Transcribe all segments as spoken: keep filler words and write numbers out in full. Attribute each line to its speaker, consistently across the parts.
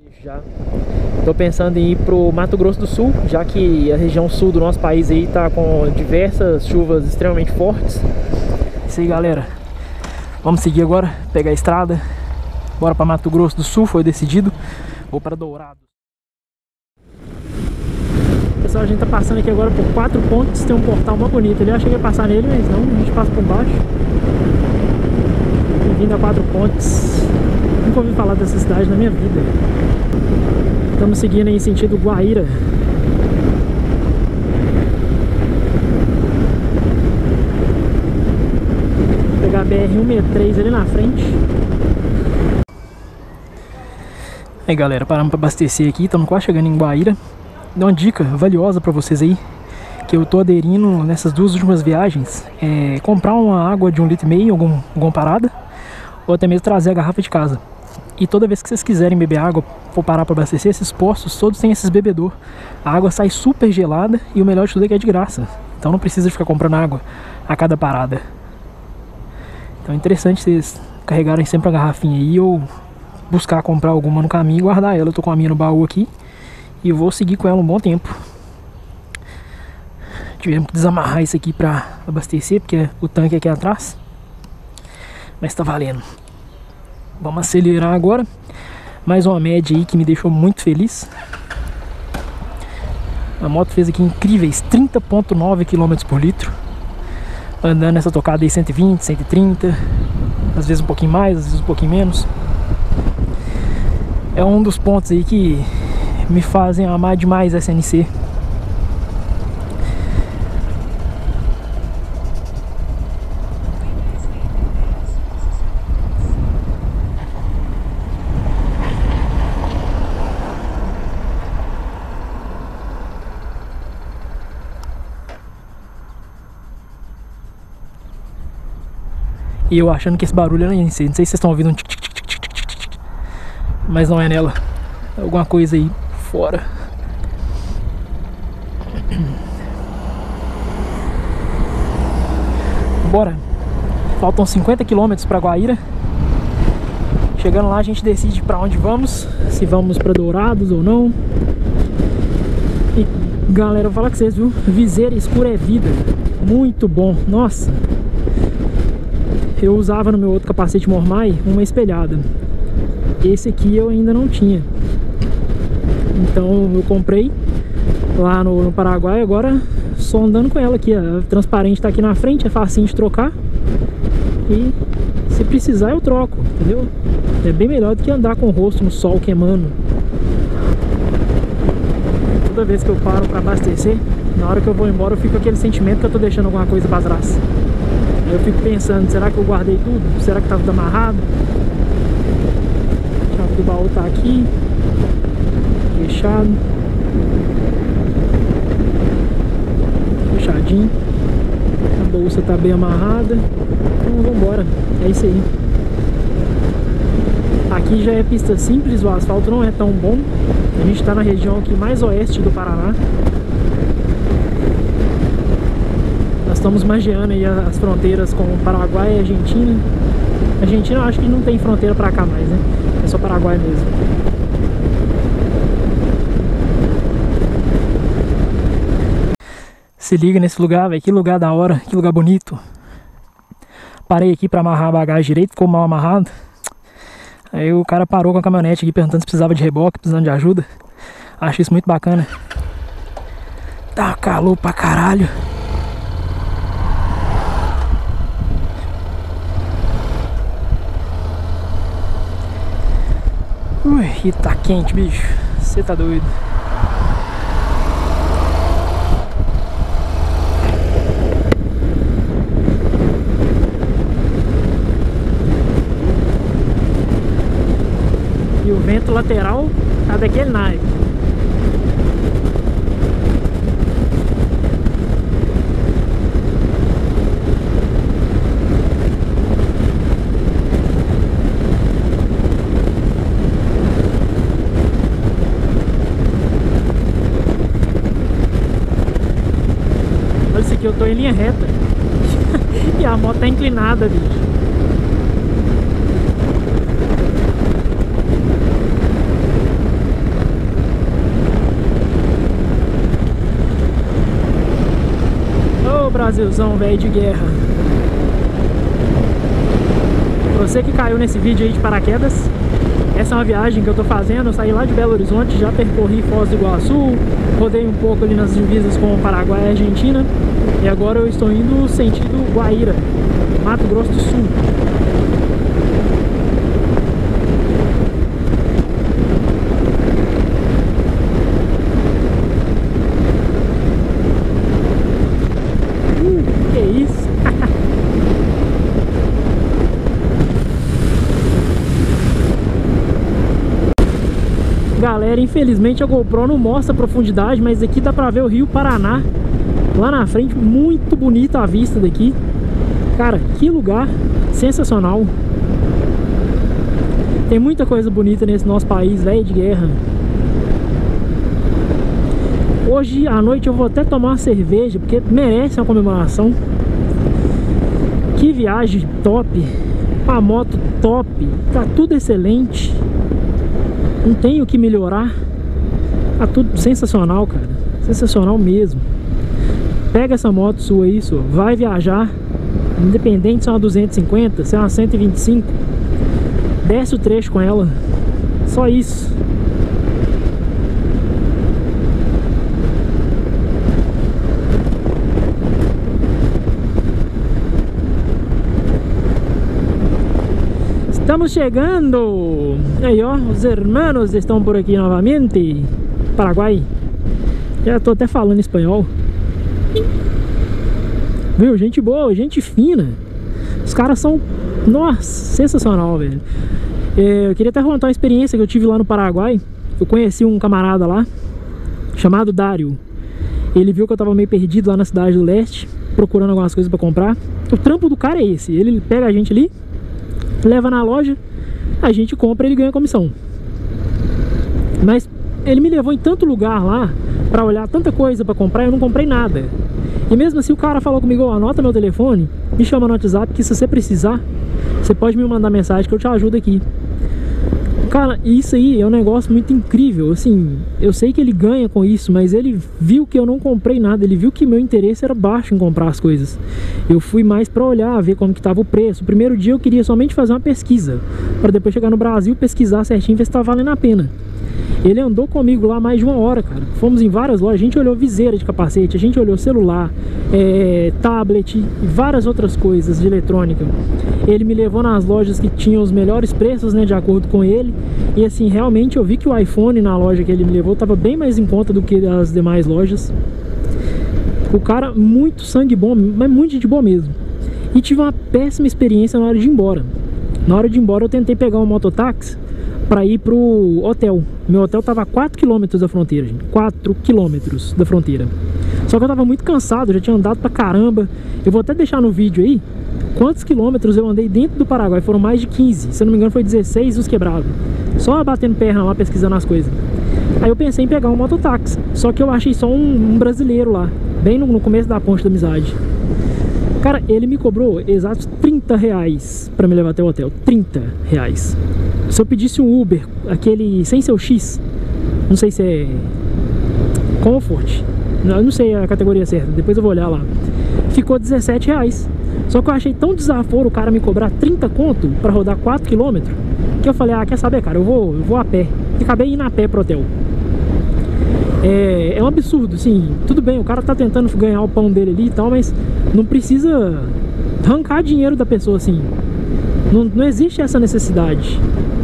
Speaker 1: Já tô pensando em ir pro Mato Grosso do Sul, já que a região sul do nosso país aí tá com diversas chuvas extremamente fortes. Isso aí, galera. Vamos seguir agora, pegar a estrada. Bora para Mato Grosso do Sul, foi decidido. Vou para Dourados. Pessoal, a gente tá passando aqui agora por quatro pontes. Tem um portal muito bonito ali. Eu achei que ia passar nele, mas não, a gente passa por baixo. Bem-vindo a Quatro Pontes. Nunca ouvi falar dessa cidade na minha vida. Estamos seguindo em sentido Guaíra. Vou pegar a B R cento e sessenta e três ali na frente. Aí, galera, paramos para abastecer aqui. Estamos quase chegando em Guaíra. Dá uma dica valiosa para vocês aí, que eu tô aderindo nessas duas últimas viagens, é comprar uma água de um litro e meio em algum, alguma parada, ou até mesmo trazer a garrafa de casa. E toda vez que vocês quiserem beber água, for parar para abastecer, esses postos todos têm esses bebedor. A água sai super gelada e o melhor de tudo é que é de graça. Então não precisa ficar comprando água a cada parada. Então é interessante vocês carregarem sempre a garrafinha aí, ou buscar comprar alguma no caminho e guardar ela. Eu tô com a minha no baú aqui e vou seguir com ela um bom tempo. Tivemos que desamarrar isso aqui para abastecer, porque o tanque é aqui atrás. Mas tá valendo. Vamos acelerar agora. Mais uma média aí que me deixou muito feliz. A moto fez aqui incríveis trinta vírgula nove quilômetros por litro. Andando nessa tocada aí cento e vinte, cento e trinta. Às vezes um pouquinho mais, às vezes um pouquinho menos. É um dos pontos aí que me fazem amar demais essa S N C. E eu achando que esse barulho era N C. Não sei se vocês estão ouvindo um tic tic tic tic tic tic, mas não é nela. É alguma coisa aí fora. Bora. Faltam cinquenta quilômetros para Guaíra. Chegando lá a gente decide para onde vamos. Se vamos para Dourados ou não. E galera, eu vou falar com vocês, viu? Viseira escura é vida. Muito bom. Nossa. Eu usava no meu outro capacete Mormai uma espelhada. Esse aqui eu ainda não tinha. Então eu comprei lá no, no Paraguai. Agora só andando com ela aqui. A transparente tá aqui na frente, é facinho de trocar. E se precisar eu troco, entendeu? É bem melhor do que andar com o rosto no sol queimando. Toda vez que eu paro para abastecer, na hora que eu vou embora eu fico com aquele sentimento que eu tô deixando alguma coisa para trás. Eu fico pensando, será que eu guardei tudo? Será que tá tudo amarrado? A chave do baú tá aqui. Fechado. Fechadinho. A bolsa tá bem amarrada. Então vamos embora. É isso aí. Aqui já é pista simples, o asfalto não é tão bom. A gente tá na região aqui mais oeste do Paraná. Estamos margeando aí as fronteiras com o Paraguai e Argentina. Argentina eu acho que não tem fronteira pra cá mais, né? É só Paraguai mesmo. Se liga nesse lugar, velho. Que lugar da hora, que lugar bonito. Parei aqui pra amarrar a bagagem direito, ficou mal amarrado. Aí o cara parou com a caminhonete aqui perguntando se precisava de reboque, precisando de ajuda. Acho isso muito bacana. Tá calor pra caralho. Ui, e tá quente, bicho. Você tá doido. E o vento lateral tá daquele naipe. Eu tô em linha reta e a moto tá inclinada, bicho. Brasilzão, velho, de guerra. Você que caiu nesse vídeo aí de paraquedas, essa é uma viagem que eu tô fazendo. Eu saí lá de Belo Horizonte, já percorri Foz do Iguaçu, rodei um pouco ali nas divisas com o Paraguai e a Argentina, e agora eu estou indo sentido Guaíra, Mato Grosso do Sul. uh, Que isso? Galera, infelizmente a GoPro não mostra a profundidade, mas aqui dá pra ver o Rio Paraná lá na frente, muito bonita a vista daqui. Cara, que lugar sensacional. Tem muita coisa bonita nesse nosso país, velho, de guerra. Hoje à noite eu vou até tomar uma cerveja, porque merece uma comemoração. Que viagem top, a moto top, tá tudo excelente. Não tem o que melhorar. Tá tudo sensacional, cara. Sensacional mesmo. Pega essa moto sua aí, sua, vai viajar. Independente se é uma duzentos e cinquenta, se é uma cento e vinte e cinco, desce o trecho com ela. Só isso. Estamos chegando. Aí, ó, os hermanos estão por aqui novamente. Paraguai. Já tô até falando espanhol. Viu? Gente boa, gente fina. Os caras são, nossa, sensacional, velho. É, eu queria até contar uma experiência que eu tive lá no Paraguai. Eu conheci um camarada lá chamado Dário. Ele viu que eu tava meio perdido lá na cidade do leste, procurando algumas coisas pra comprar. O trampo do cara é esse. Ele pega a gente ali, leva na loja, a gente compra e ele ganha comissão. Mas ele me levou em tanto lugar lá pra olhar tanta coisa pra comprar, eu não comprei nada. E mesmo assim o cara falou comigo, ó, anota meu telefone, me chama no WhatsApp, que se você precisar, você pode me mandar mensagem que eu te ajudo aqui. Cara, isso aí é um negócio muito incrível. Assim, eu sei que ele ganha com isso, mas ele viu que eu não comprei nada. Ele viu que meu interesse era baixo em comprar as coisas. Eu fui mais pra olhar, ver como que tava o preço. O primeiro dia eu queria somente fazer uma pesquisa, para depois chegar no Brasil, pesquisar certinho, ver se tá valendo a pena. Ele andou comigo lá mais de uma hora, cara. Fomos em várias lojas, a gente olhou viseira de capacete, a gente olhou celular, é, tablet e várias outras coisas de eletrônica. Ele me levou nas lojas que tinham os melhores preços, né, de acordo com ele. E assim, realmente eu vi que o iPhone na loja que ele me levou tava bem mais em conta do que as demais lojas. O cara, muito sangue bom, mas muito gente boa mesmo. E tive uma péssima experiência na hora de ir embora. Na hora de ir embora eu tentei pegar um mototáxi para ir pro hotel. Meu hotel tava a quatro quilômetros da fronteira, gente. quatro quilômetros da fronteira. Só que eu tava muito cansado, já tinha andado pra caramba. Eu vou até deixar no vídeo aí quantos quilômetros eu andei dentro do Paraguai. Foram mais de quinze, se eu não me engano foi dezesseis os quebrados. Só batendo perna lá, pesquisando as coisas. Aí eu pensei em pegar um mototáxi, só que eu achei só um, um brasileiro lá, bem no, no começo da ponte da amizade. Cara, ele me cobrou exatos trinta reais pra me levar até o hotel. trinta reais. Se eu pedisse um Uber, aquele sem seu X, não sei se é Comfort, eu não sei a categoria certa, depois eu vou olhar lá, ficou dezessete reais. Só que eu achei tão desaforo o cara me cobrar trinta conto pra rodar quatro quilômetros, que eu falei, ah, quer saber, cara, eu vou, eu vou a pé. E acabei indo a pé pro hotel. É, é um absurdo, assim, tudo bem, o cara tá tentando ganhar o pão dele ali e tal, mas não precisa arrancar dinheiro da pessoa assim. Não, não existe essa necessidade.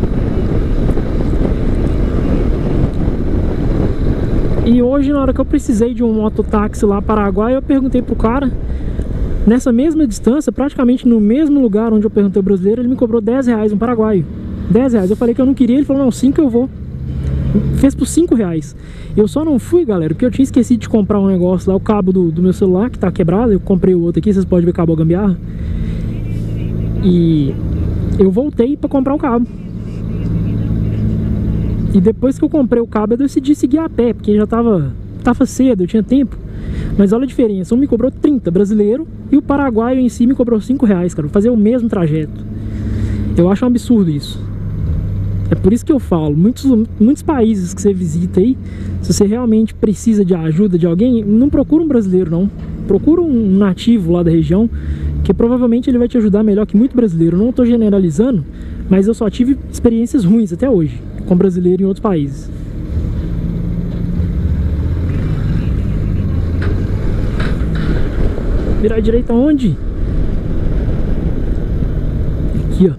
Speaker 1: E hoje, na hora que eu precisei de um mototáxi lá Paraguai, eu perguntei pro cara, nessa mesma distância, praticamente no mesmo lugar onde eu perguntei ao brasileiro, ele me cobrou dez reais, um paraguaio. dez reais. Eu falei que eu não queria, ele falou, não, cinco eu vou. Fez por cinco reais. Eu só não fui, galera, porque eu tinha esquecido de comprar um negócio lá, o cabo do, do meu celular, que tá quebrado. Eu comprei o outro aqui, vocês podem ver, cabo gambiarra. E eu voltei pra comprar o cabo. E depois que eu comprei o cabo, eu decidi seguir a pé, porque já tava, tava cedo, eu tinha tempo. Mas olha a diferença, um me cobrou trinta, brasileiro, e o paraguaio em si me cobrou cinco reais, cara, pra fazer o mesmo trajeto. Eu acho um absurdo isso. É por isso que eu falo, muitos, muitos países que você visita aí, se você realmente precisa de ajuda de alguém, não procura um brasileiro não. procura um nativo lá da região, que provavelmente ele vai te ajudar melhor que muito brasileiro. Eu não estou generalizando, mas eu só tive experiências ruins até hoje com brasileiro em outros países. Virar à direita onde? Aqui, ó.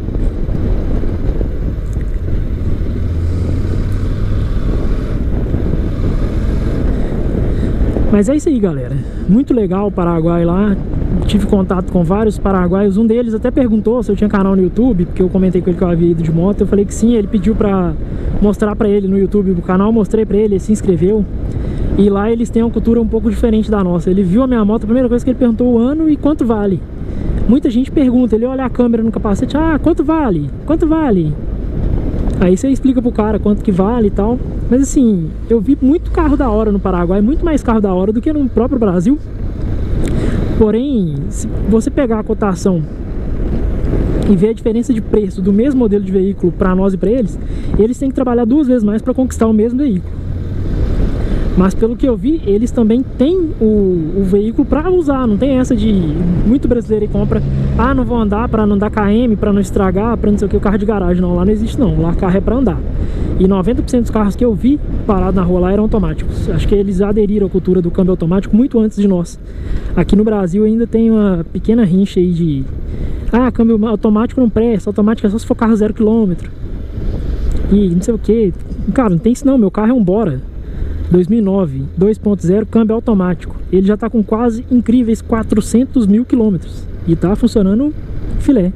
Speaker 1: Mas é isso aí, galera. Muito legal o Paraguai lá. Tive contato com vários paraguaios. Um deles até perguntou se eu tinha canal no YouTube, porque eu comentei com ele que eu havia ido de moto. Eu falei que sim. Ele pediu pra mostrar pra ele no YouTube o canal. Mostrei pra ele, ele se inscreveu. E lá eles têm uma cultura um pouco diferente da nossa. Ele viu a minha moto, a primeira coisa que ele perguntou o ano e quanto vale. Muita gente pergunta, ele olha a câmera no capacete, ah, quanto vale? Quanto vale? Aí você explica pro cara quanto que vale e tal. Mas assim, eu vi muito carro da hora no Paraguai, muito mais carro da hora do que no próprio Brasil. Porém, se você pegar a cotação e ver a diferença de preço do mesmo modelo de veículo para nós e para eles, eles têm que trabalhar duas vezes mais para conquistar o mesmo veículo. Mas pelo que eu vi, eles também têm o, o veículo para usar. Não tem essa de muito brasileiro que compra, ah, não vou andar para não dar K M, para não estragar, para não sei o que, o carro de garagem. Não, lá não existe não, lá carro é para andar. E noventa por cento dos carros que eu vi parados na rua lá eram automáticos. Acho que eles aderiram à cultura do câmbio automático muito antes de nós. Aqui no Brasil ainda tem uma pequena rincha aí de, ah, câmbio automático não presta, automático é só se for carro zero quilômetro. E não sei o que. Cara, não tem isso não, meu carro é um Bora dois mil e nove, dois ponto zero, câmbio automático. Ele já tá com quase incríveis quatrocentos mil quilômetros e tá funcionando filé.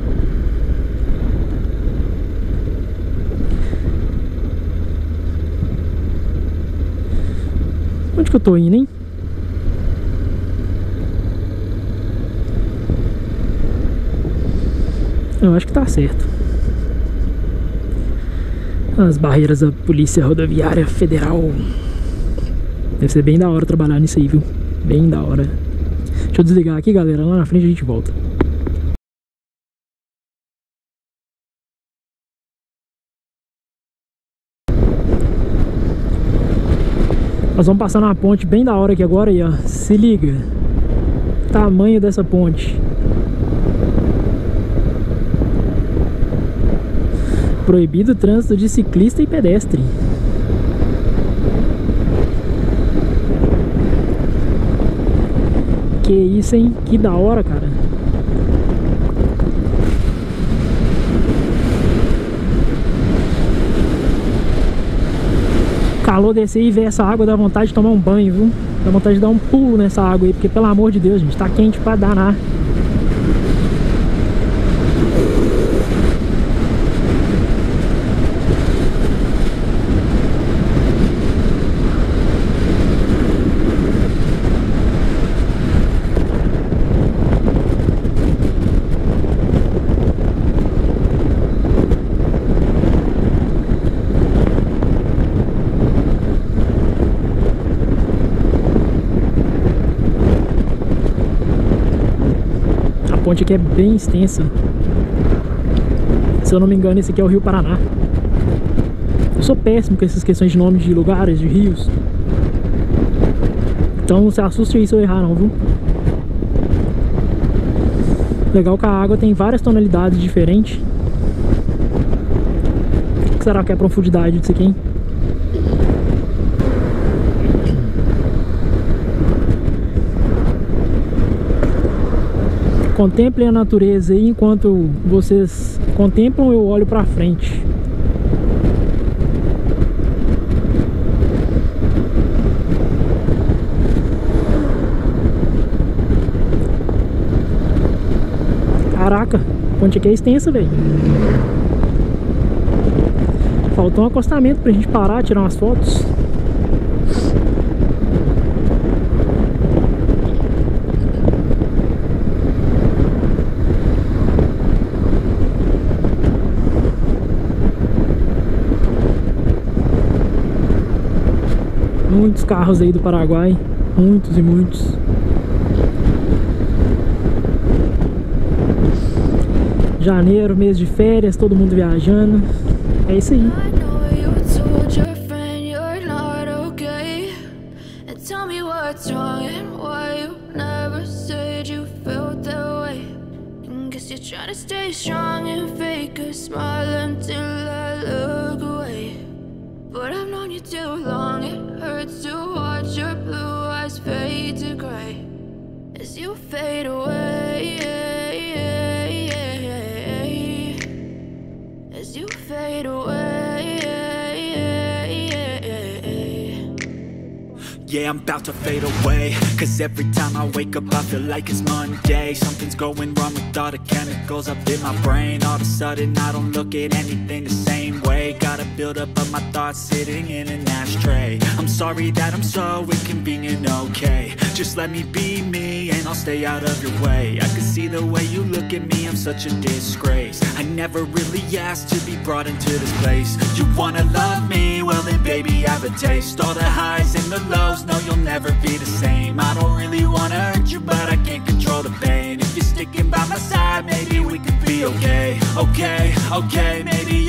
Speaker 1: Onde que eu tô indo, hein? Eu acho que tá certo. As barreiras da Polícia Rodoviária Federal. Deve ser bem da hora trabalhar nisso aí, viu? Bem da hora. Deixa eu desligar aqui, galera. Lá na frente a gente volta. Nós vamos passar numa ponte bem da hora aqui agora aí, ó. Se liga. Tamanho dessa ponte. Proibido o trânsito de ciclista e pedestre. Que isso, hein? Que da hora, cara. Calor desse aí, ver essa água dá vontade de tomar um banho, viu? Dá vontade de dar um pulo nessa água aí, porque pelo amor de Deus, gente, tá quente pra danar. A ponte aqui é bem extensa. Se eu não me engano, esse aqui é o Rio Paraná. Eu sou péssimo com essas questões de nomes de lugares, de rios. Então não se assuste aí se eu errar não, viu? Legal que a água tem várias tonalidades diferentes. O que será que é a profundidade disso aqui, hein? Contemplem a natureza aí, enquanto vocês contemplam, eu olho pra frente. Caraca, a ponte aqui é extensa, velho. Faltou um acostamento pra gente parar, tirar umas fotos. Muitos carros aí do Paraguai, muitos e muitos. Janeiro, mês de férias, todo mundo viajando. É isso aí.
Speaker 2: Tell me what's wrong and why you Trying to stay strong and fake a smile until I look away. But I've known you too long, it hurts to watch your blue eyes fade to gray as you fade away, as you fade away.
Speaker 3: Yeah, I'm about to fade away, cause every time I wake up I feel like it's Monday. Something's going wrong with all the chemicals up in my brain. All of a sudden I don't look at anything the same way. Gotta build up of my thoughts sitting in an ashtray. I'm sorry that I'm so inconvenient, okay. Just let me be me and I'll stay out of your way. I can see the way you look at me, I'm such a disgrace. I never really asked to be brought into this place. You wanna love me? Well then baby have a taste. All the highs and the lows, no, you'll never be the same. I don't really wanna hurt you, but I can't control the pain. If you're sticking by my side, maybe we could be okay. Okay, okay, maybe